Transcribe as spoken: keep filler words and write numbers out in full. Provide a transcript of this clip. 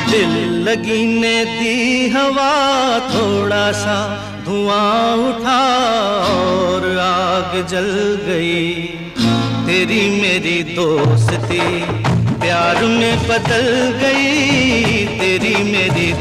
दिल लगी ने दी हवा, थोड़ा सा धुआं उठा और आग जल गई। तेरी मेरी दोस्ती प्यार में बदल गई, तेरी मेरी